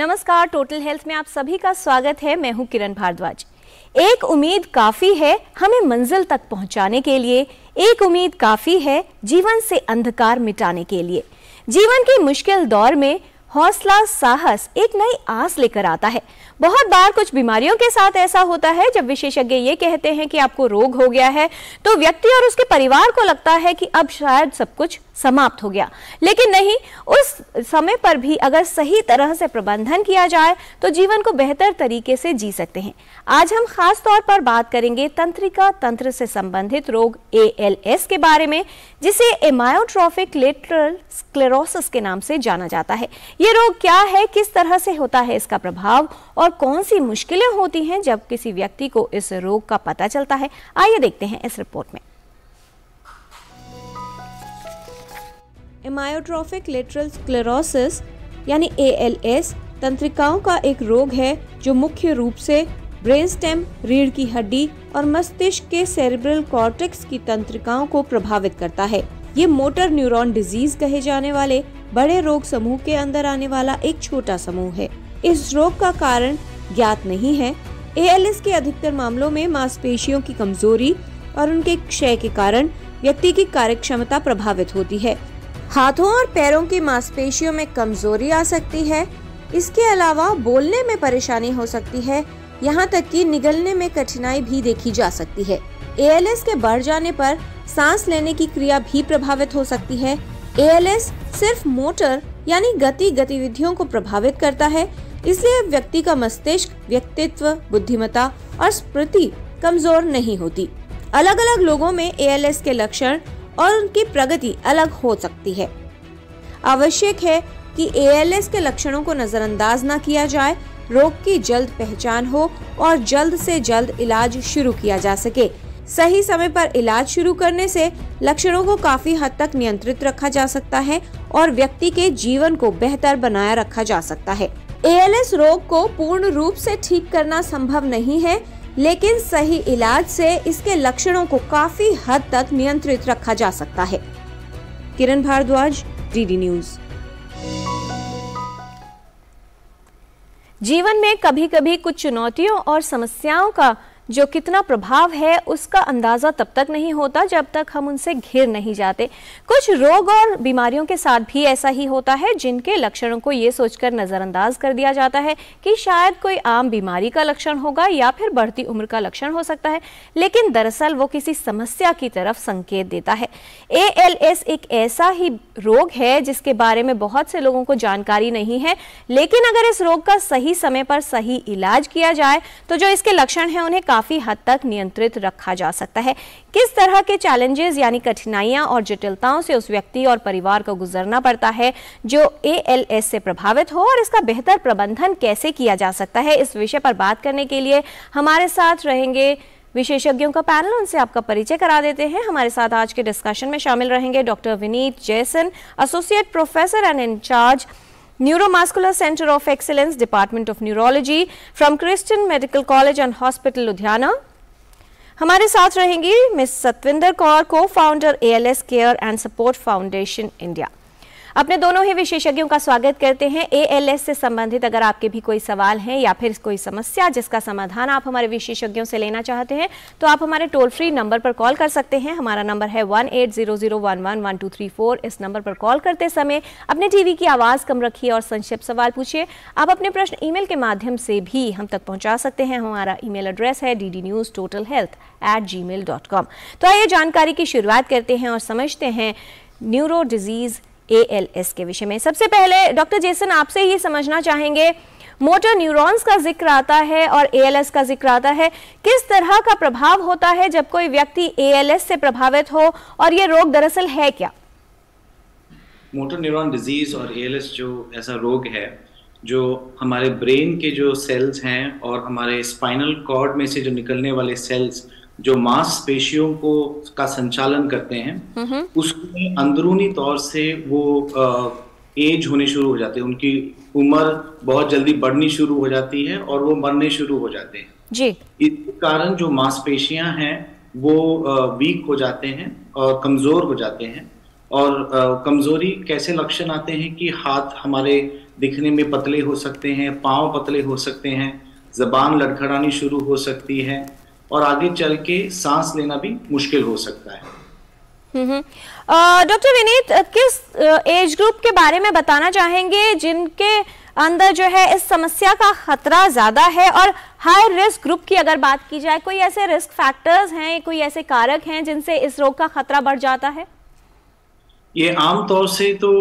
नमस्कार, total health में आप सभी का स्वागत है। मैं हूं किरण भारद्वाज। एक उम्मीद काफी है हमें मंजिल तक पहुंचाने के लिए, एक उम्मीद काफी है जीवन से अंधकार मिटाने के लिए। जीवन के मुश्किल दौर में हौसला, साहस एक नई आस लेकर आता है। बहुत बार कुछ बीमारियों के साथ ऐसा होता है, जब विशेषज्ञ ये कहते हैं कि आपको रोग हो गया है, तो व्यक्ति और उसके परिवार को लगता है कि अब शायद सब कुछ समाप्त हो गया। लेकिन नहीं, उस समय पर भी अगर सही तरह से प्रबंधन किया जाए तो जीवन को बेहतर तरीके से जी सकते हैं। आज हम खास तौर पर बात करेंगे तंत्रिका तंत्र से संबंधित रोग ALS के बारे में, जिसे एमायोट्रोफिक लेटरल स्क्लेरोसिस के नाम से जाना जाता है। ये रोग क्या है, किस तरह से होता है, इसका प्रभाव और कौन सी मुश्किलें होती हैं जब किसी व्यक्ति को इस रोग का पता चलता है, आइए देखते हैं इस रिपोर्ट में। एमायोट्रोफिक लेटरल स्क्लेरोसिस यानी ALS तंत्रिकाओं का एक रोग है जो मुख्य रूप से ब्रेनस्टेम, रीढ़ की हड्डी और मस्तिष्क के सेरेब्रल कॉर्टेक्स की तंत्रिकाओं को प्रभावित करता है। ये मोटर न्यूरॉन डिजीज कहे जाने वाले बड़े रोग समूह के अंदर आने वाला एक छोटा समूह है। इस रोग का कारण ज्ञात नहीं है। ALS के अधिकतर मामलों में मांसपेशियों की कमजोरी और उनके क्षय के कारण व्यक्ति की कार्यक्षमता प्रभावित होती है। हाथों और पैरों की मांसपेशियों में कमजोरी आ सकती है। इसके अलावा बोलने में परेशानी हो सकती है, यहाँ तक कि निगलने में कठिनाई भी देखी जा सकती है। ALS के बढ़ जाने पर सांस लेने की क्रिया भी प्रभावित हो सकती है। ALS सिर्फ मोटर यानी गतिविधियों को प्रभावित करता है, इसलिए व्यक्ति का मस्तिष्क, व्यक्तित्व, बुद्धिमत्ता और स्मृति कमजोर नहीं होती। अलग अलग लोगों में ALS के लक्षण और उनकी प्रगति अलग हो सकती है। आवश्यक है कि ALS के लक्षणों को नजरअंदाज न किया जाए, रोग की जल्द पहचान हो और जल्द से जल्द इलाज शुरू किया जा सके। सही समय पर इलाज शुरू करने से लक्षणों को काफी हद तक नियंत्रित रखा जा सकता है और व्यक्ति के जीवन को बेहतर बनाया रखा जा सकता है। ALS रोग को पूर्ण रूप से ठीक करना संभव नहीं है, लेकिन सही इलाज से इसके लक्षणों को काफी हद तक नियंत्रित रखा जा सकता है। Kiran Bharadwaj, DD news. जीवन में कभी कभी कुछ चुनौतियों और समस्याओं का जो कितना प्रभाव है उसका अंदाजा तब तक नहीं होता जब तक हम उनसे घिर नहीं जाते। कुछ रोग और बीमारियों के साथ भी ऐसा ही होता है, जिनके लक्षणों को ये सोचकर नजरअंदाज कर दिया जाता है कि शायद कोई आम बीमारी का लक्षण होगा या फिर बढ़ती उम्र का लक्षण हो सकता है, लेकिन दरअसल वो किसी समस्या की तरफ संकेत देता है। ALS एक ऐसा ही रोग है जिसके बारे में बहुत से लोगों को जानकारी नहीं है, लेकिन अगर इस रोग का सही समय पर सही इलाज किया जाए तो जो इसके लक्षण हैं उन्हें काफी हद तक नियंत्रित रखा जा सकता है। किस तरह के चैलेंजेस यानी कठिनाइयां और जटिलताओं से उस व्यक्ति और परिवार को गुजरना पड़ता है जो ALS से प्रभावित हो, और इसका बेहतर प्रबंधन कैसे किया जा सकता है, इस विषय पर बात करने के लिए हमारे साथ रहेंगे विशेषज्ञों का पैनल। उनसे आपका परिचय करा देते हैं। हमारे साथ आज के डिस्कशन में शामिल रहेंगे doctor Vineet Jaison, associate professor and incharge Neuromuscular Center of Excellence, Department of Neurology from Christian Medical College and Hospital, Ludhiana. हमारे साथ रहेंगी miss Satvinder Kaur, co-founder ALS care and support foundation India. अपने दोनों ही विशेषज्ञों का स्वागत करते हैं। ALS से संबंधित अगर आपके भी कोई सवाल हैं या फिर कोई समस्या जिसका समाधान आप हमारे विशेषज्ञों से लेना चाहते हैं, तो आप हमारे टोल फ्री नंबर पर कॉल कर सकते हैं। हमारा नंबर है 1800111234। इस नंबर पर कॉल करते समय अपने टीवी की आवाज़ कम रखिए और संक्षिप्त सवाल पूछिए। आप अपने प्रश्न ईमेल के माध्यम से भी हम तक पहुँचा सकते हैं। हमारा ईमेल एड्रेस है ddnewstotalhealth@gmail.com। तो आइए जानकारी की शुरुआत करते हैं और समझते हैं न्यूरो डिजीज ALS के विषय में। सबसे पहले डॉक्टर जैसन, आपसे ही समझना चाहेंगे, मोटर न्यूरॉन्स का जिक्र आता है और ALS का जिक्र आता है, किस तरह का प्रभाव होता है जब कोई व्यक्ति ALS से प्रभावित हो, और ये रोग दरअसल है क्या? मोटर न्यूरॉन डिजीज और ALS जो ऐसा रोग है जो हमारे ब्रेन के जो सेल्स हैं और हमारे स्पाइनल कॉर्ड में से जो निकलने वाले सेल्स जो मांसपेशियों को का संचालन करते हैं, उसमें अंदरूनी तौर से वो एज होने शुरू हो जाते हैं, उनकी उम्र बहुत जल्दी बढ़नी शुरू हो जाती है और वो मरने शुरू हो जाते हैं जी। इसके कारण जो मांसपेशियां हैं वो वीक हो जाते हैं और कमजोर हो जाते हैं। और कमजोरी कैसे लक्षण आते हैं कि हाथ हमारे दिखने में पतले हो सकते हैं, पाँव पतले हो सकते हैं, जबान लड़खड़ानी शुरू हो सकती है और आगे चल के सांस लेना भी मुश्किल हो सकता है। डॉक्टर विनीत, किस एज ग्रुप के बारे में बताना चाहेंगे जिनके अंदर जो है इस समस्या का खतरा ज्यादा है, और हाई रिस्क ग्रुप की अगर बात की जाए, कोई ऐसे रिस्क फैक्टर्स हैं, कोई ऐसे कारक हैं जिनसे इस रोग का खतरा बढ़ जाता है? ये आम तौर से तो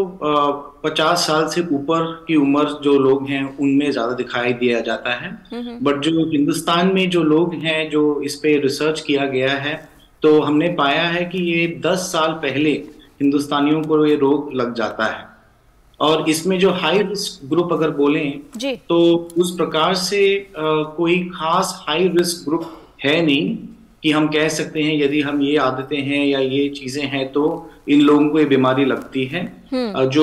50 साल से ऊपर की उम्र जो लोग हैं उनमें ज्यादा दिखाई दिया जाता है। बट जो हिंदुस्तान में जो लोग हैं, जो इस पे रिसर्च किया गया है, तो हमने पाया है कि ये 10 साल पहले हिंदुस्तानियों को ये रोग लग जाता है। और इसमें जो हाई रिस्क ग्रुप अगर बोलें तो उस प्रकार से कोई खास हाई रिस्क ग्रुप है नहीं कि हम कह सकते हैं यदि हम ये आदतें हैं या ये चीजें हैं तो इन लोगों को ये बीमारी लगती है। जो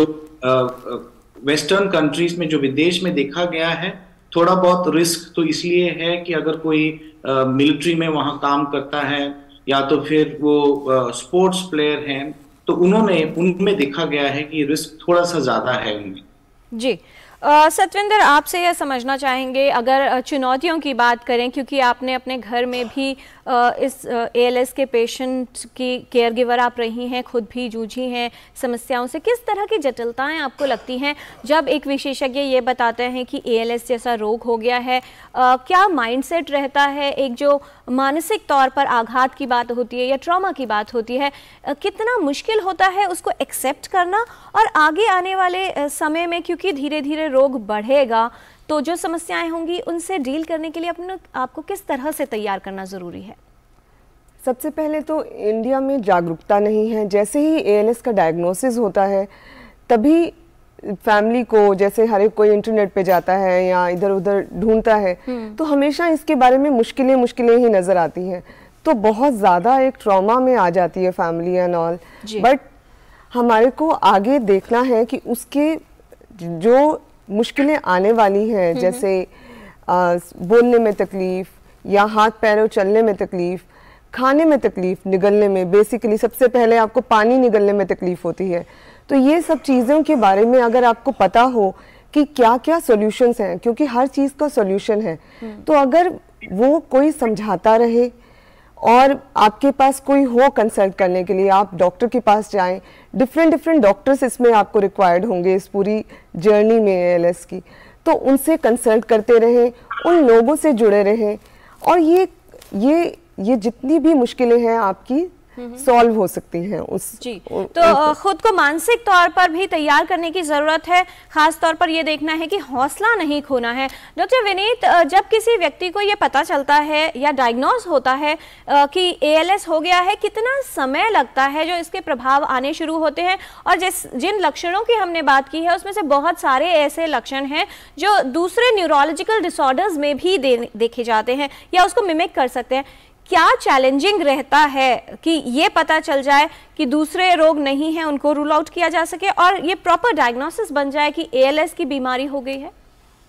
वेस्टर्न कंट्रीज में, जो विदेश में देखा गया है, थोड़ा बहुत रिस्क तो इसलिए है कि अगर कोई मिलिट्री में वहां काम करता है या तो फिर वो स्पोर्ट्स प्लेयर हैं, तो उनमें देखा गया है कि रिस्क थोड़ा सा ज्यादा है उनमें। जी सतविंदर, आपसे यह समझना चाहेंगे, अगर चुनौतियों की बात करें, क्योंकि आपने अपने घर में भी इस ALS के पेशेंट की केयर गिवर आप रही हैं, खुद भी जूझी हैं समस्याओं से, किस तरह की जटिलताएं आपको लगती हैं जब एक विशेषज्ञ ये बताते हैं कि ALS जैसा रोग हो गया है? क्या माइंडसेट रहता है? एक जो मानसिक तौर पर आघात की बात होती है या ट्रॉमा की बात होती है, कितना मुश्किल होता है उसको एक्सेप्ट करना, और आगे आने वाले समय में क्योंकि धीरे धीरे रोग बढ़ेगा तो जो समस्याएं होंगी उनसे डील करने के लिए आपको किस तरह से तैयार करना ज़रूरी है? सबसे पहले तो इंडिया में जागरूकता नहीं है। जैसे ही ALS का डायग्नोसिस होता है तभी फैमिली को, जैसे हर एक कोई इंटरनेट पे जाता है या इधर उधर ढूंढता है, तो हमेशा इसके बारे में मुश्किलें ही नज़र आती हैं, तो बहुत ज़्यादा एक ट्रॉमा में आ जाती है फैमिली एंड ऑल। बट हमारे को आगे देखना है कि उसके जो मुश्किलें आने वाली हैं, जैसे बोलने में तकलीफ या हाथ पैरों चलने में तकलीफ, खाने में तकलीफ, निगलने में, बेसिकली सबसे पहले आपको पानी निगलने में तकलीफ होती है। तो ये सब चीज़ों के बारे में अगर आपको पता हो कि क्या क्या सॉल्यूशंस हैं, क्योंकि हर चीज़ का सॉल्यूशन है, तो अगर वो कोई समझाता रहे और आपके पास कोई हो कंसल्ट करने के लिए, आप डॉक्टर के पास जाएं। डिफरेंट डॉक्टर्स इसमें आपको रिक्वायर्ड होंगे इस पूरी जर्नी में ALS की, तो उनसे कंसल्ट करते रहें, उन लोगों से जुड़े रहें, और ये जितनी भी मुश्किलें हैं आपकी सॉल्व हो सकती हैं तो खुद को मानसिक तौर पर भी तैयार करने की जरूरत है। खास तौर पर यह देखना है कि हौसला नहीं खोना है। डॉक्टर विनीत, जब किसी व्यक्ति को यह पता चलता है या डायग्नोज होता है कि ALS हो गया है, कितना समय लगता है जो इसके प्रभाव आने शुरू होते हैं? और जिन लक्षणों की हमने बात की है उसमें से बहुत सारे ऐसे लक्षण हैं जो दूसरे न्यूरोलॉजिकल डिसऑर्डर्स में भी देखे जाते हैं या उसको मिमिक कर सकते हैं। क्या चैलेंजिंग रहता है कि ये पता चल जाए कि दूसरे रोग नहीं हैं, उनको रूल आउट किया जा सके और ये प्रॉपर डायग्नोसिस बन जाए कि ALS की बीमारी हो गई है?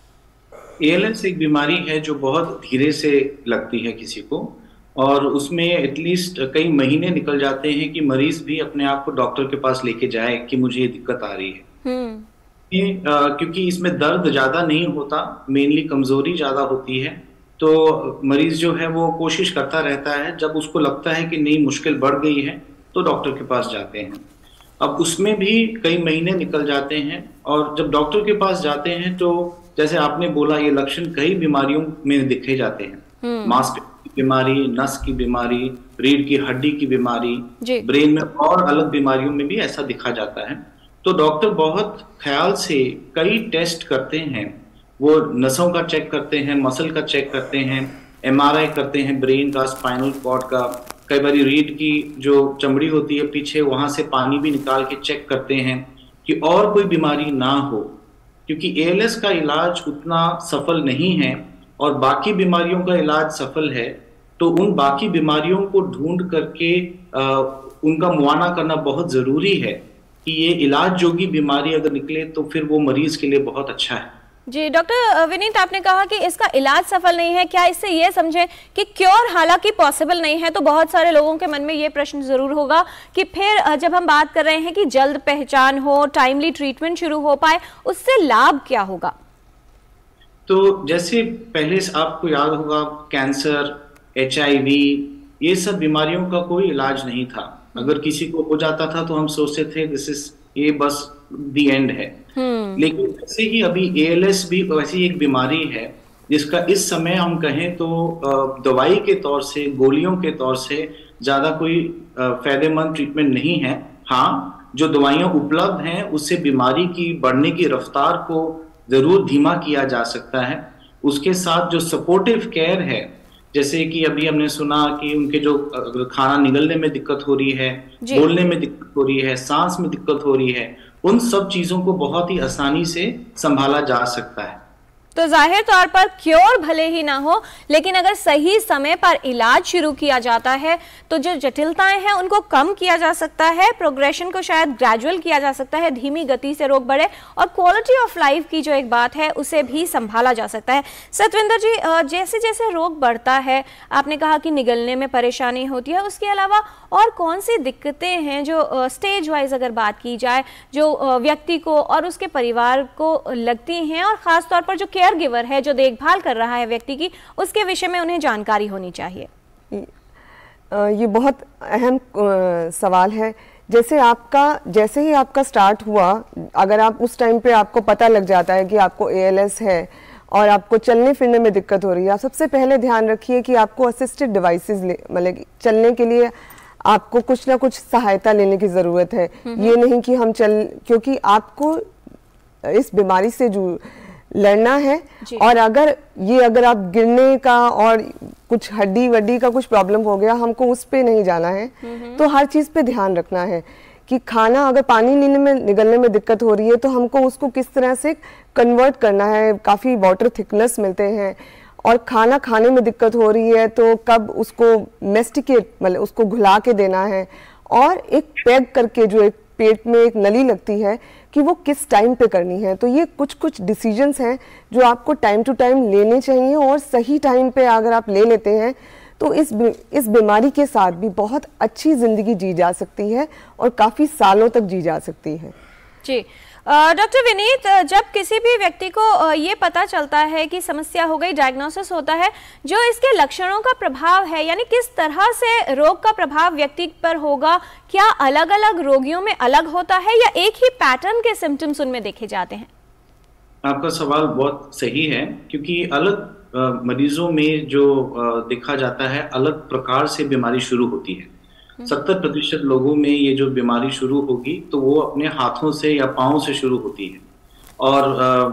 ALS एक बीमारी है जो बहुत धीरे से लगती है किसी को, और उसमें एटलीस्ट कई महीने निकल जाते हैं कि मरीज भी अपने आप को डॉक्टर के पास लेके जाए कि मुझे ये दिक्कत आ रही है। क्योंकि इसमें दर्द ज्यादा नहीं होता, मेनली कमजोरी ज्यादा होती है, तो मरीज जो है वो कोशिश करता रहता है। जब उसको लगता है कि नहीं मुश्किल बढ़ गई है तो डॉक्टर के पास जाते हैं। अब उसमें भी कई महीने निकल जाते हैं, और जब डॉक्टर के पास जाते हैं तो जैसे आपने बोला, ये लक्षण कई बीमारियों में दिखे जाते हैं। मांसपेशी की बीमारी, नस की बीमारी, रीढ़ की हड्डी की बीमारी, ब्रेन में और अलग बीमारियों में भी ऐसा दिखा जाता है। तो डॉक्टर बहुत ख्याल से कई टेस्ट करते हैं। वो नसों का चेक करते हैं, मसल का चेक करते हैं, MRI करते हैं ब्रेन का, स्पाइनल कॉर्ड का, कई बार रीढ़ की जो चमड़ी होती है पीछे, वहां से पानी भी निकाल के चेक करते हैं कि और कोई बीमारी ना हो, क्योंकि ALS का इलाज उतना सफल नहीं है और बाकी बीमारियों का इलाज सफल है। तो उन बाकी बीमारियों को ढूंढ करके उनका मुआयना करना बहुत जरूरी है कि ये इलाज जोगी बीमारी अगर निकले तो फिर वो मरीज के लिए बहुत अच्छा है। जी डॉक्टर विनीत, आपने कहा कि इसका इलाज सफल नहीं है, क्या इससे ये समझें कि क्योर हालांकि पॉसिबल नहीं है, तो बहुत सारे लोगों के मन में ये प्रश्न जरूर होगा कि फिर जब हम बात कर रहे हैं कि जल्द पहचान हो, टाइमली ट्रीटमेंट शुरू हो पाए, उससे लाभ क्या होगा? तो जैसे पहले आपको याद होगा, कैंसर, HIV, ये सब बीमारियों का कोई इलाज नहीं था। अगर किसी को हो जाता था तो हम सोचते थे ये बस दी एंड है। लेकिन वैसे ही अभी ALS भी वैसी एक बीमारी है जिसका इस समय हम कहें तो दवाई के तौर से, गोलियों के तौर से ज्यादा कोई फायदेमंद ट्रीटमेंट नहीं है। हाँ, जो दवाइयां उपलब्ध हैं उससे बीमारी की बढ़ने की रफ्तार को जरूर धीमा किया जा सकता है। उसके साथ जो सपोर्टिव केयर है, जैसे कि अभी हमने सुना कि उनके जो खाना निगलने में दिक्कत हो रही है, बोलने में दिक्कत हो रही है, सांस में दिक्कत हो रही है, उन सब चीजों को बहुत ही आसानी से संभाला जा सकता है। तो जाहिर तौर पर क्योर भले ही ना हो, लेकिन अगर सही समय पर इलाज शुरू किया जाता है तो जो जटिलताएं हैं उनको कम किया जा सकता है, प्रोग्रेशन को शायद ग्रेजुअल किया जा सकता है, धीमी गति से रोग बढ़े, और क्वालिटी ऑफ लाइफ की जो एक बात है उसे भी संभाला जा सकता है। सतविंदर जी, जैसे जैसे रोग बढ़ता है, आपने कहा कि निगलने में परेशानी होती है, उसके अलावा और कौन सी दिक्कतें हैं जो स्टेज वाइज अगर बात की जाए, जो व्यक्ति को और उसके परिवार को लगती हैं, और खास तौर पर जो केयर गिवर है, जो देखभाल कर रहा है व्यक्ति की, उसके विषय में उन्हें जानकारी होनी चाहिए? ये बहुत अहम सवाल है। जैसे ही आपका स्टार्ट हुआ, अगर आप उस टाइम पे आपको पता लग जाता है कि आपको ALS है और आपको चलने फिरने में दिक्कत हो रही है, आप सबसे पहले ध्यान रखिए कि आपको असिस्टेड डिवाइसेस मतलब चलने के लिए आपको कुछ ना कुछ सहायता लेने की ज़रूरत है। ये नहीं कि क्योंकि आपको इस बीमारी से लड़ना है, और अगर आप गिरने का और कुछ हड्डी वड्डी का कुछ प्रॉब्लम हो गया, हमको उस पे नहीं जाना है। तो हर चीज़ पे ध्यान रखना है कि खाना, अगर पानी निगलने में दिक्कत हो रही है तो हमको उसको किस तरह से कन्वर्ट करना है। काफ़ी वाटर थिकनेस मिलते हैं, और खाना खाने में दिक्कत हो रही है तो कब उसको मेस्टिकेट, मतलब उसको घुला के देना है, और एक पैग करके जो एक पेट में एक नली लगती है कि वो किस टाइम पे करनी है। तो ये कुछ डिसीजंस हैं जो आपको टाइम टू टाइम लेने चाहिए, और सही टाइम पे अगर आप ले लेते हैं तो इस बीमारी के साथ भी बहुत अच्छी जिंदगी जी जा सकती है और काफ़ी सालों तक जी जा सकती है। जी डॉक्टर विनीत, जब किसी भी व्यक्ति को ये पता चलता है कि समस्या हो गई, डायग्नोसिस होता है, जो इसके लक्षणों का प्रभाव है, यानी किस तरह से रोग का प्रभाव व्यक्ति पर होगा, क्या अलग अलग रोगियों में अलग होता है या एक ही पैटर्न के सिम्टम्स उनमें देखे जाते हैं? आपका सवाल बहुत सही है, क्योंकि अलग मरीजों में जो देखा जाता है, अलग प्रकार से बीमारी शुरू होती है। 70% लोगों में ये जो बीमारी शुरू होगी तो वो अपने हाथों से या पाँव से शुरू होती है, और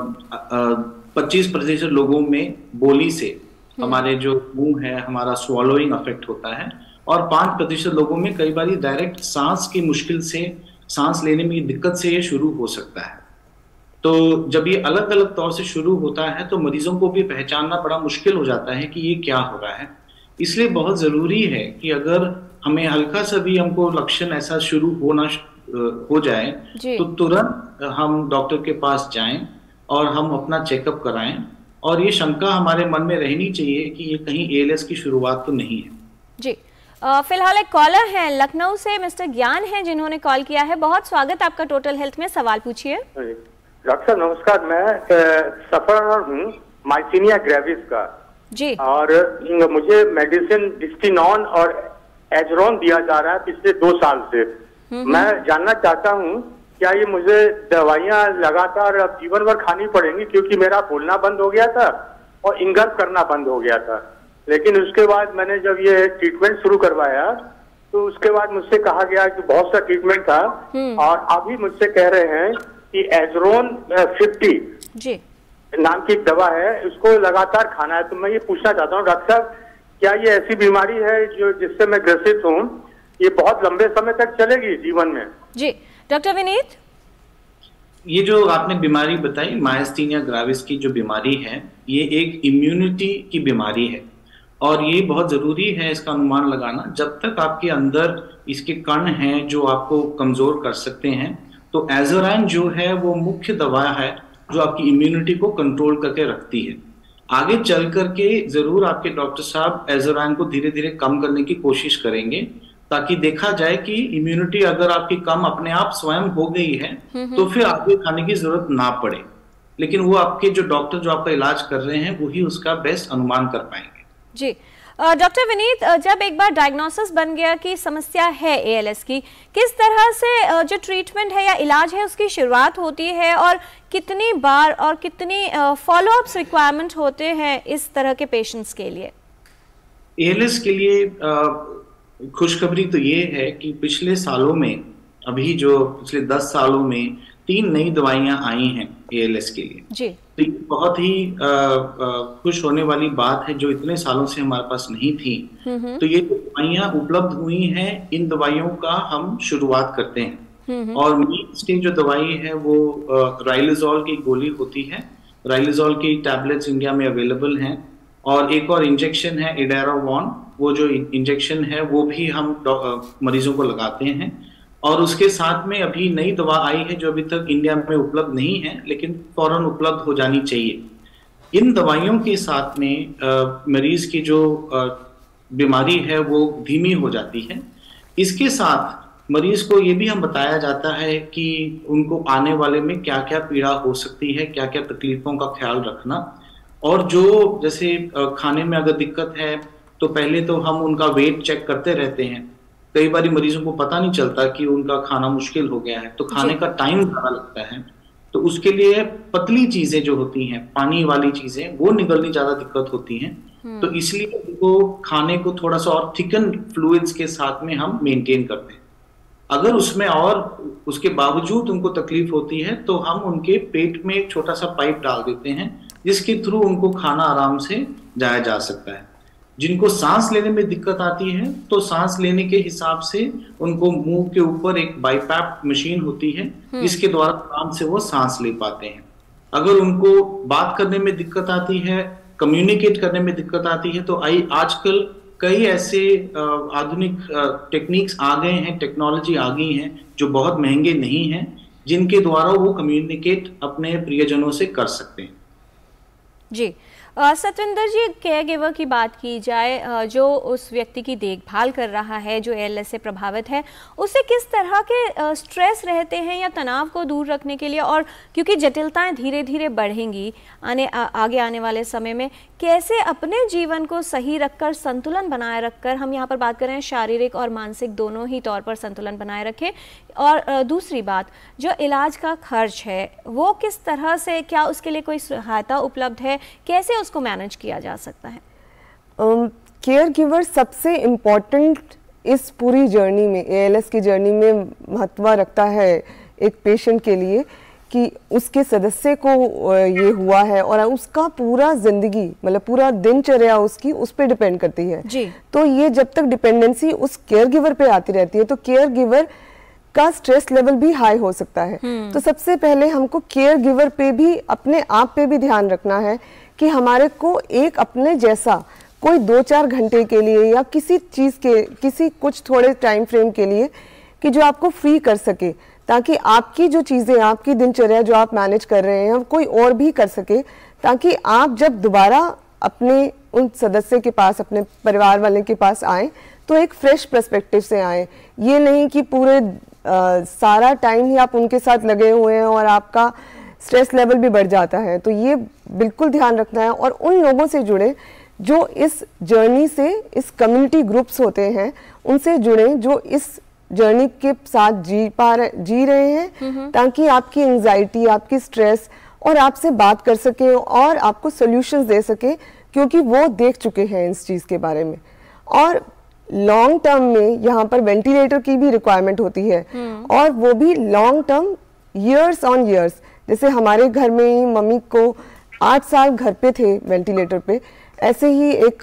25% लोगों में बोली से, हमारे जो मुंह है, हमारा स्वॉलोइंग अफेक्ट होता है, और 5% लोगों में कई बार डायरेक्ट सांस की मुश्किल से, सांस लेने में दिक्कत से ये शुरू हो सकता है। तो जब ये अलग अलग तौर से शुरू होता है तो मरीजों को भी पहचानना बड़ा मुश्किल हो जाता है कि ये क्या हो रहा है। इसलिए बहुत जरूरी है कि अगर हमें हल्का सा भी हमको लक्षण ऐसा शुरू हो जाए तो तुरंत हम डॉक्टर के पास जाएं और हम अपना चेकअप कराएं, और ये शंका हमारे मन में रहनी चाहिए कि ये कहीं ALS की शुरुआत तो नहीं है। जी फिलहाल एक कॉलर है लखनऊ से, मिस्टर ज्ञान है, जिन्होंने कॉल किया है। बहुत स्वागत आपका टोटल हेल्थ में, सवाल पूछिए। डॉक्टर साहब नमस्कार, मैं सफर हूँ माइसीनिया ग्रेविस का जी, और मुझे मेडिसिन डिस्टिनॉन और एजरोन दिया जा रहा है पिछले 2 साल से। मैं जानना चाहता हूँ क्या ये मुझे दवाइयाँ लगातार अब जीवन भर खानी पड़ेंगी, क्योंकि मेरा बोलना बंद हो गया था और इंगल्प करना बंद हो गया था। लेकिन उसके बाद मैंने जब ये ट्रीटमेंट शुरू करवाया तो उसके बाद मुझसे कहा गया कि बहुत सा ट्रीटमेंट था, और अभी मुझसे कह रहे हैं कि एजरोन 50 जी नाम की एक दवा है, उसको लगातार खाना है। तो मैं ये पूछना चाहता हूँ डॉक्टर साहब, क्या ये ऐसी बीमारी है जो जिससे मैं ग्रसित हूँ, ये बहुत लंबे समय तक चलेगी जीवन में? जी डॉक्टर विनीत, ये जो आपने बीमारी बताई मायस्थीनिया ग्रेविस की जो बीमारी है, ये एक इम्यूनिटी की बीमारी है, और ये बहुत जरूरी है इसका अनुमान लगाना। जब तक आपके अंदर इसके कण हैं जो आपको कमजोर कर सकते हैं, तो एजोराइन जो है वो मुख्य दवा है जो आपकी इम्यूनिटी को कंट्रोल करके रखती है। आगे चल करके जरूर आपके डॉक्टर साहब एज़ोराइन को धीरे धीरे कम करने की कोशिश करेंगे, ताकि देखा जाए कि इम्यूनिटी अगर आपकी कम अपने आप स्वयं हो गई है तो फिर आगे खाने की जरूरत ना पड़े। लेकिन वो आपके जो डॉक्टर जो आपका इलाज कर रहे हैं वही उसका बेस्ट अनुमान कर पाएंगे। जी डॉक्टर विनीत, जब एक बार डायग्नोसिस बन गया कि समस्या है ALS की, किस तरह से जो ट्रीटमेंट है या इलाज है उसकी शुरुआत होती है और कितनी बार और कितनी फॉलोअप्स रिक्वायरमेंट होते हैं इस तरह के पेशेंट्स के लिए? ALS के लिए खुशखबरी तो ये है कि पिछले सालों में, अभी जो पिछले 10 सालों में 3 नई दवाइयां आई हैं ALS के लिए जी। तो ये बहुत ही खुश होने वाली बात है, जो इतने सालों से हमारे पास नहीं थी। तो ये दवाइयां उपलब्ध हुई हैं, इन दवाइयों का हम शुरुआत करते हैं। और मेन स्टेज जो दवाई है वो राइलोजोल की गोली होती है। राइलोजोल की टैबलेट्स इंडिया में अवेलेबल हैं, और एक और इंजेक्शन है एडारावॉन, वो जो इंजेक्शन है वो भी हम मरीजों को लगाते हैं। और उसके साथ में अभी नई दवा आई है जो अभी तक इंडिया में उपलब्ध नहीं है, लेकिन फौरन उपलब्ध हो जानी चाहिए। इन दवाइयों के साथ में मरीज की जो बीमारी है वो धीमी हो जाती है। इसके साथ मरीज को ये भी हम बताया जाता है कि उनको आने वाले में क्या क्या पीड़ा हो सकती है, क्या क्या तकलीफों का ख्याल रखना। और जो जैसे खाने में अगर दिक्कत है तो पहले तो हम उनका वेट चेक करते रहते हैं। कई बार मरीजों को पता नहीं चलता कि उनका खाना मुश्किल हो गया है, तो खाने का टाइम ज़्यादा लगता है। तो उसके लिए पतली चीजें जो होती हैं, पानी वाली चीजें, वो निगलनी ज्यादा दिक्कत होती हैं। तो इसलिए उनको खाने को थोड़ा सा और थिकन फ्लूइड्स के साथ में हम मेंटेन करते हैं। अगर उसमें और उसके बावजूद उनको तकलीफ होती है तो हम उनके पेट में एक छोटा सा पाइप डाल देते हैं, जिसके थ्रू उनको खाना आराम से जाया जा सकता है। जिनको सांस लेने में दिक्कत आती है तो सांस लेने के हिसाब से उनको मुंह के ऊपर एक बाईपैप मशीन होती है, जिसके द्वारा आराम से वो सांस ले पाते हैं। अगर उनको बात करने में दिक्कत आती है, कम्युनिकेट करने में दिक्कत आती है, तो आजकल कई ऐसे आधुनिक टेक्निक्स आ गए हैं, टेक्नोलॉजी आ गई हैं जो बहुत महंगे नहीं हैं, जिनके द्वारा वो कम्युनिकेट अपने प्रियजनों से कर सकते हैं। जी सतविंदर जी, केयर गिवर की बात की जाए, जो उस व्यक्ति की देखभाल कर रहा है जो ALS से प्रभावित है, उसे किस तरह के स्ट्रेस रहते हैं या तनाव को दूर रखने के लिए, और क्योंकि जटिलताएं धीरे धीरे बढ़ेंगी आगे आने वाले समय में, कैसे अपने जीवन को सही रखकर, संतुलन बनाए रखकर, हम यहाँ पर बात कर रहे हैं शारीरिक और मानसिक दोनों ही तौर पर संतुलन बनाए रखें। और दूसरी बात, जो इलाज का खर्च है वो किस तरह से, क्या उसके लिए कोई सहायता उपलब्ध है, कैसे उसको मैनेज किया जा सकता है? केयर गिवर सबसे इम्पोर्टेंट इस पूरी जर्नी में, ALS की जर्नी में महत्व रखता है एक पेशेंट के लिए, कि उसके सदस्य को ये हुआ है और उसका पूरा जिंदगी, मतलब पूरा दिनचर्या उसकी उस पर डिपेंड करती है जी। तो ये जब तक डिपेंडेंसी उस केयर गिवर पे आती रहती है तो केयर गिवर का स्ट्रेस लेवल भी हाई हो सकता है। तो सबसे पहले हमको केयर गिवर पे भी, अपने आप पे भी ध्यान रखना है कि हमारे को एक अपने जैसा कोई 2-4 घंटे के लिए या किसी चीज़ के, किसी कुछ थोड़े टाइम फ्रेम के लिए, कि जो आपको फ्री कर सके, ताकि आपकी जो चीज़ें, आपकी दिनचर्या जो आप मैनेज कर रहे हैं कोई और भी कर सके, ताकि आप जब दोबारा अपने उन सदस्य के पास, अपने परिवार वाले के पास आए तो एक फ्रेश पर्सपेक्टिव से आए। ये नहीं कि पूरे सारा टाइम ही आप उनके साथ लगे हुए हैं और आपका स्ट्रेस लेवल भी बढ़ जाता है। तो ये बिल्कुल ध्यान रखना है। और उन लोगों से जुड़े जो इस जर्नी से, इस कम्युनिटी ग्रुप्स होते हैं उनसे जुड़े जो इस जर्नी के साथ जी रहे हैं, ताकि आपकी एंजाइटी, आपकी स्ट्रेस और आपसे बात कर सके और आपको सॉल्यूशंस दे सके, क्योंकि वो देख चुके हैं इस चीज़ के बारे में। और लॉन्ग टर्म में यहाँ पर वेंटिलेटर की भी रिक्वायरमेंट होती है, और वो भी long term, years on years. जैसे हमारे घर में ही मम्मी को 8 साल घर पे थे वेंटिलेटर पे, ऐसे ही एक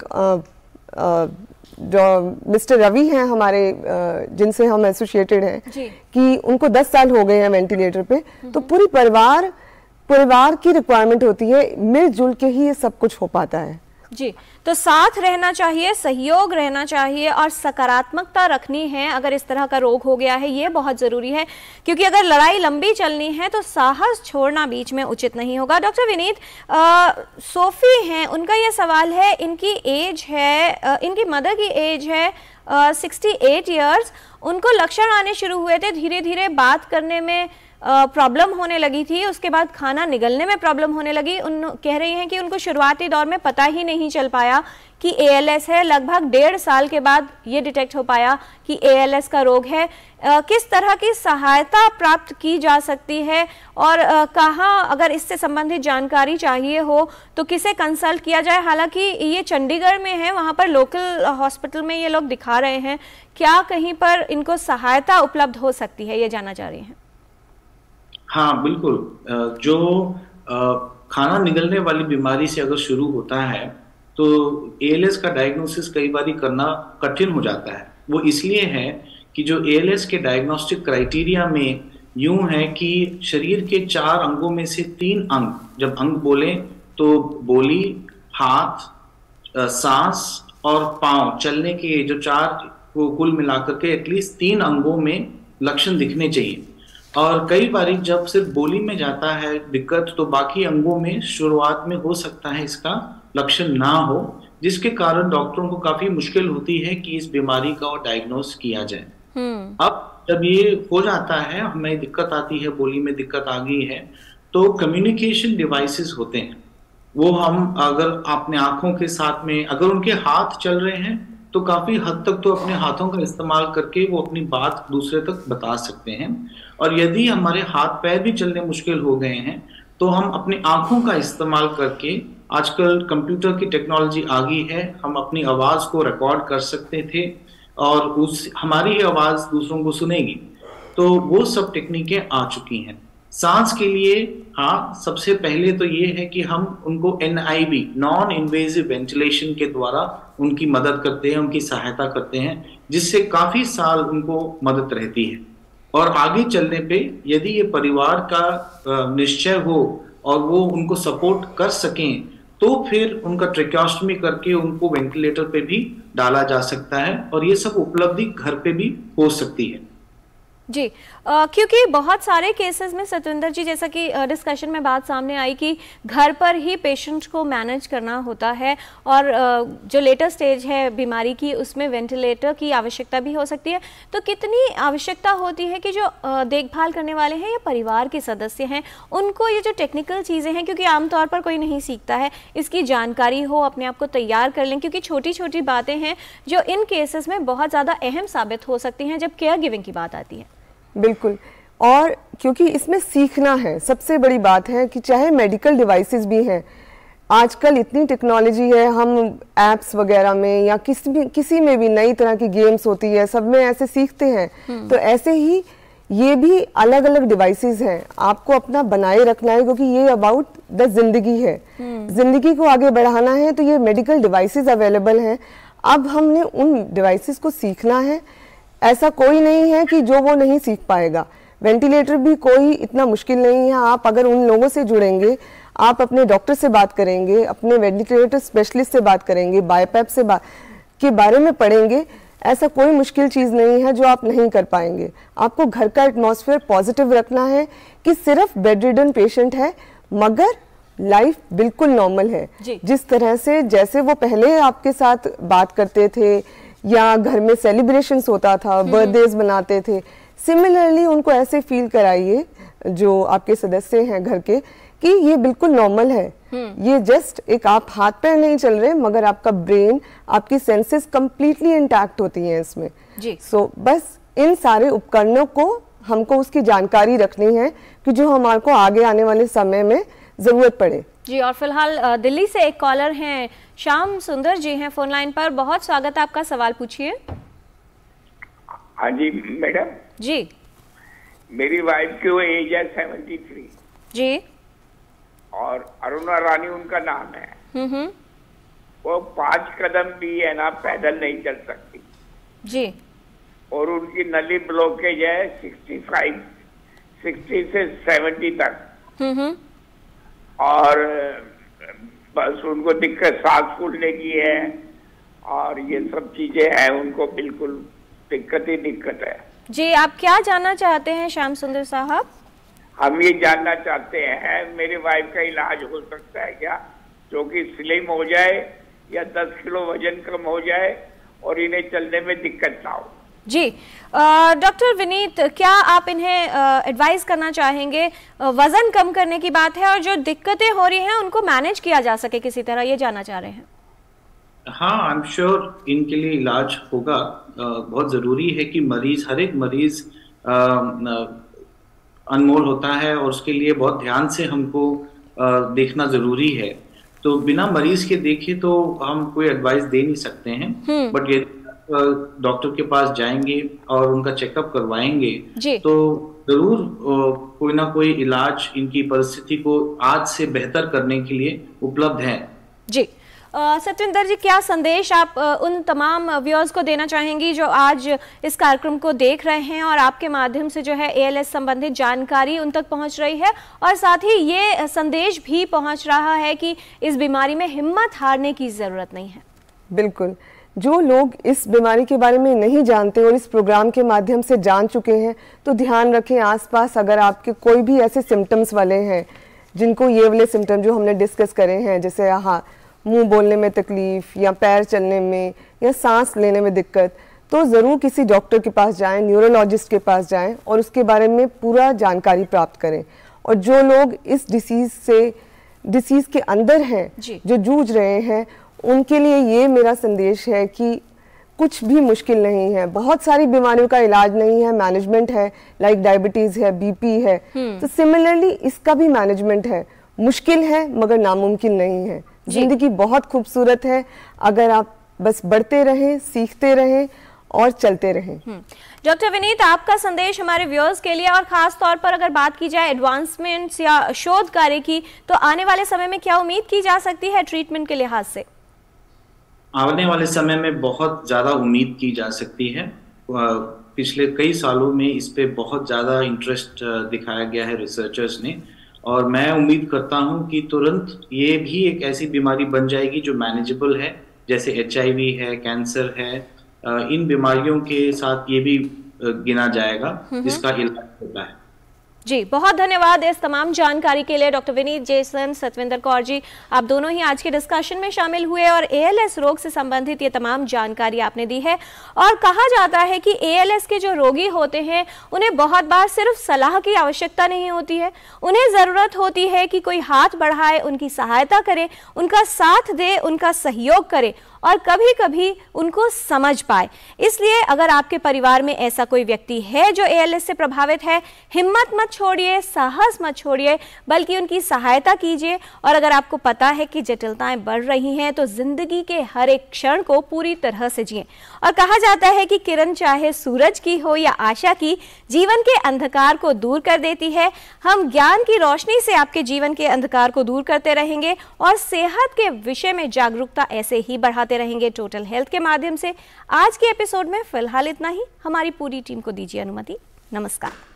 जो मिस्टर रवि हैं हमारे, जिनसे हम एसोसिएटेड हैं, कि उनको 10 साल हो गए हैं वेंटिलेटर पे। तो पूरी परिवार की रिक्वायरमेंट होती है, मिलजुल के ही ये सब कुछ हो पाता है। जी, तो साथ रहना चाहिए, सहयोग रहना चाहिए और सकारात्मकता रखनी है अगर इस तरह का रोग हो गया है, ये बहुत ज़रूरी है, क्योंकि अगर लड़ाई लंबी चलनी है तो साहस छोड़ना बीच में उचित नहीं होगा। डॉक्टर विनीत, सोफी हैं, उनका ये सवाल है, इनकी एज है, इनकी मदर की एज है 68 ईयर्स, उनको लक्षण आने शुरू हुए थे, धीरे धीरे बात करने में प्रॉब्लम होने लगी थी, उसके बाद खाना निगलने में प्रॉब्लम होने लगी। उन कह रही हैं कि उनको शुरुआती दौर में पता ही नहीं चल पाया कि ALS है, लगभग 1.5 साल के बाद ये डिटेक्ट हो पाया कि ALS का रोग है। किस तरह की सहायता प्राप्त की जा सकती है और कहाँ, अगर इससे संबंधित जानकारी चाहिए हो तो किसे कंसल्ट किया जाए? हालांकि ये चंडीगढ़ में है, वहाँ पर लोकल हॉस्पिटल में ये लोग दिखा रहे हैं, क्या कहीं पर इनको सहायता उपलब्ध हो सकती है, ये जानना चाह रही हैं। हाँ बिल्कुल, जो खाना निगलने वाली बीमारी से अगर शुरू होता है तो ALS का डायग्नोसिस कई बार करना कठिन हो जाता है। वो इसलिए है कि जो ALS के डायग्नोस्टिक क्राइटेरिया में यूं है कि शरीर के 4 अंगों में से 3 अंग, जब अंग बोले तो बोली, हाथ, सांस और पांव, चलने के जो 4 को कुल मिलाकर के एटलीस्ट 3 अंगों में लक्षण दिखने चाहिए। और कई बार जब सिर्फ बोली में जाता है दिक्कत, तो बाकी अंगों में शुरुआत में हो सकता है इसका लक्षण ना हो, जिसके कारण डॉक्टरों को काफी मुश्किल होती है कि इस बीमारी का डायग्नोस किया जाए। अब जब ये हो जाता है, हमें दिक्कत आती है, बोली में दिक्कत आ गई है, तो कम्युनिकेशन डिवाइसेस होते हैं, वो हम अगर अपने आंखों के साथ में, अगर उनके हाथ चल रहे हैं तो काफी हद तक तो अपने हाथों का इस्तेमाल करके वो अपनी बात दूसरे तक बता सकते हैं। और यदि हमारे हाथ पैर भी चलने मुश्किल हो गए हैं तो हम अपनी आंखों का इस्तेमाल करके, आजकल कंप्यूटर की टेक्नोलॉजी आ गई है, हम अपनी आवाज को रिकॉर्ड कर सकते थे और हमारी आवाज दूसरों को सुनेगी। तो वो सब टेक्निकें आ चुकी हैं। सांस के लिए हाँ, सबसे पहले तो ये है कि हम उनको NIV, नॉन इन्वेजिव वेंटिलेशन के द्वारा उनकी मदद करते हैं, उनकी सहायता करते हैं, जिससे काफी साल उनको मदद रहती है। और आगे चलने पे यदि ये परिवार का निश्चय हो और वो उनको सपोर्ट कर सकें तो फिर उनका ट्रेकियोस्टमी करके उनको वेंटिलेटर पे भी डाला जा सकता है, और ये सब उपलब्धि घर पे भी हो सकती है। जी, क्योंकि बहुत सारे केसेस में सतविंदर जी, जैसा कि डिस्कशन में बात सामने आई कि घर पर ही पेशेंट को मैनेज करना होता है और जो लेटर स्टेज है बीमारी की उसमें वेंटिलेटर की आवश्यकता भी हो सकती है। तो कितनी आवश्यकता होती है कि जो देखभाल करने वाले हैं या परिवार के सदस्य हैं उनको ये जो टेक्निकल चीज़ें हैं, क्योंकि आमतौर पर कोई नहीं सीखता है, इसकी जानकारी हो, अपने आप को तैयार कर लें, क्योंकि छोटी छोटी बातें हैं जो इन केसेस में बहुत ज़्यादा अहम साबित हो सकती हैं जब केयर गिविंग की बात आती है। बिल्कुल, और क्योंकि इसमें सीखना है, सबसे बड़ी बात है कि चाहे मेडिकल डिवाइसेस भी हैं, आजकल इतनी टेक्नोलॉजी है, हम एप्स वगैरह में या किसी में भी नई तरह की गेम्स होती है, सब में ऐसे सीखते हैं। तो ऐसे ही ये भी अलग अलग डिवाइसेस हैं, आपको अपना बनाए रखना है, क्योंकि ये अबाउट द जिंदगी है, जिंदगी को आगे बढ़ाना है। तो ये मेडिकल डिवाइसेस अवेलेबल हैं, अब हमने उन डिवाइसेस को सीखना है। ऐसा कोई नहीं है कि जो वो नहीं सीख पाएगा। वेंटिलेटर भी कोई इतना मुश्किल नहीं है, आप अगर उन लोगों से जुड़ेंगे, आप अपने डॉक्टर से बात करेंगे, अपने वेंटिलेटर स्पेशलिस्ट से बात करेंगे, बाईपैप से के बारे में पढ़ेंगे, ऐसा कोई मुश्किल चीज़ नहीं है जो आप नहीं कर पाएंगे। आपको घर का एटमॉस्फेयर पॉजिटिव रखना है कि सिर्फ बेड रिडन पेशेंट है मगर लाइफ बिल्कुल नॉर्मल है, जिस तरह से जैसे वो पहले आपके साथ बात करते थे या घर में सेलिब्रेशंस होता था, बर्थडेज मनाते थे, सिमिलरली उनको ऐसे फील कराइए जो आपके सदस्य हैं घर के कि ये बिल्कुल नॉर्मल है। ये जस्ट एक, आप हाथ पैर नहीं चल रहे मगर आपका ब्रेन, आपकी सेंसेस कंप्लीटली इंटैक्ट होती हैं इसमें। सो बस इन सारे उपकरणों को हमको उसकी जानकारी रखनी है कि जो हमारे को आगे आने वाले समय में जरूरत पड़े। जी, और फिलहाल दिल्ली से एक कॉलर हैं, श्याम सुंदर जी हैं फोन लाइन पर। बहुत स्वागत है आपका, सवाल पूछिए। हाँ जी मैडम जी, मेरी वाइफ की वो एज है 73 जी, और अरुणा रानी उनका नाम है। वो 5 कदम भी है ना पैदल नहीं चल सकती जी, और उनकी नली ब्लॉकेज है 60 से 70 तक। और बस उनको दिक्कत सांस फूलने की है और ये सब चीजें हैं, उनको बिल्कुल दिक्कत ही दिक्कत है। जी, आप क्या जानना चाहते हैं श्याम सुंदर साहब? हम ये जानना चाहते हैं मेरी वाइफ का इलाज हो सकता है क्या, जो कि स्लिम हो जाए या 10 किलो वजन कम हो जाए और इन्हें चलने में दिक्कत ना हो। जी, डॉक्टर विनीत, क्या आप इन्हें एडवाइस करना चाहेंगे? वजन कम करने की बात है और जो दिक्कतें हो रही हैं उनको मैनेज किया जा सके किसी तरह, ये जानना चाह रहे हैं। हाँ, आई एम श्योर इनके लिए इलाज होगा। बहुत ज़रूरी है कि हर एक मरीज अनमोल होता है और उसके लिए बहुत ध्यान से हमको देखना ज़रूरी है। तो बिना मरीज के देखे तो हम कोई एडवाइस दे नहीं सकते हैं, बट ये डॉक्टर के पास जाएंगे और उनका चेकअप करवाएंगे तो जरूर कोई ना कोई इलाज इनकी परिस्थिति को आज से बेहतर करने के लिए उपलब्ध है। जी, सतविंदर जी, क्या संदेश आप उन तमाम व्यूअर्स को देना चाहेंगी जो आज इस कार्यक्रम को देख रहे हैं और आपके माध्यम से जो है ALS संबंधित जानकारी उन तक पहुंच रही है और साथ ही ये संदेश भी पहुंच रहा है कि इस बीमारी में हिम्मत हारने की ज़रूरत नहीं है? बिल्कुल, जो लोग इस बीमारी के बारे में नहीं जानते और इस प्रोग्राम के माध्यम से जान चुके हैं तो ध्यान रखें, आसपास अगर आपके कोई भी ऐसे सिम्टम्स वाले हैं जिनको ये वाले सिम्टम जो हमने डिस्कस करे हैं, जैसे मुंह बोलने में तकलीफ या पैर चलने में या सांस लेने में दिक्कत, तो ज़रूर किसी डॉक्टर के पास जाएं, न्यूरोलॉजिस्ट के पास जाएं और उसके बारे में पूरा जानकारी प्राप्त करें। और जो लोग इस डिसीज़ के अंदर हैं, जो जूझ रहे हैं, उनके लिए ये मेरा संदेश है कि कुछ भी मुश्किल नहीं है। बहुत सारी बीमारियों का इलाज नहीं है, मैनेजमेंट है, लाइक डायबिटीज़ है, BP है, तो सिमिलरली इसका भी मैनेजमेंट है। मुश्किल है मगर नामुमकिन नहीं है। जिंदगी बहुत खूबसूरत है अगर आप बस बढ़ते रहें, सीखते रहें और चलते रहें। डॉक्टर विनीत, आपका संदेश हमारे व्यूअर्स के लिए और खास तौर पर अगर बात की जाए एडवांसमेंट्स या शोध कार्य की, तो आने वाले समय में क्या उम्मीद की जा सकती है ट्रीटमेंट के लिहाज से? आने वाले समय में बहुत ज़्यादा उम्मीद की जा सकती है। पिछले कई सालों में इस पे बहुत ज़्यादा इंटरेस्ट दिखाया गया है रिसर्चर्स ने, और मैं उम्मीद करता हूं कि तुरंत ये भी एक ऐसी बीमारी बन जाएगी जो मैनेजेबल है, जैसे HIV है, कैंसर है, इन बीमारियों के साथ ये भी गिना जाएगा जिसका इलाज होता है। जी, बहुत धन्यवाद इस तमाम जानकारी के लिए डॉक्टर विनीत जैसन, सतविंदर कौर जी, आप दोनों ही आज के डिस्कशन में शामिल हुए और ALS रोग से संबंधित ये तमाम जानकारी आपने दी है। और कहा जाता है कि ALS के जो रोगी होते हैं उन्हें बहुत बार सिर्फ सलाह की आवश्यकता नहीं होती है, उन्हें ज़रूरत होती है कि कोई हाथ बढ़ाए, उनकी सहायता करे, उनका साथ दे, उनका सहयोग करे और कभी कभी उनको समझ पाए। इसलिए अगर आपके परिवार में ऐसा कोई व्यक्ति है जो ALS से प्रभावित है, हिम्मत मत छोड़िए, साहस मत छोड़िए, बल्कि उनकी सहायता कीजिए। और अगर आपको पता है कि जटिलताएं बढ़ रही हैं तो जिंदगी के हर एक क्षण को पूरी तरह से जिएं। और कहा जाता है कि किरण चाहे सूरज की हो या आशा की, जीवन के अंधकार को दूर कर देती है। हम ज्ञान की रोशनी से आपके जीवन के अंधकार को दूर करते रहेंगे और सेहत के विषय में जागरूकता ऐसे ही बढ़ाते रहेंगे टोटल हेल्थ के माध्यम से। आज के एपिसोड में फिलहाल इतना ही। हमारी पूरी टीम को दीजिए अनुमति। नमस्कार।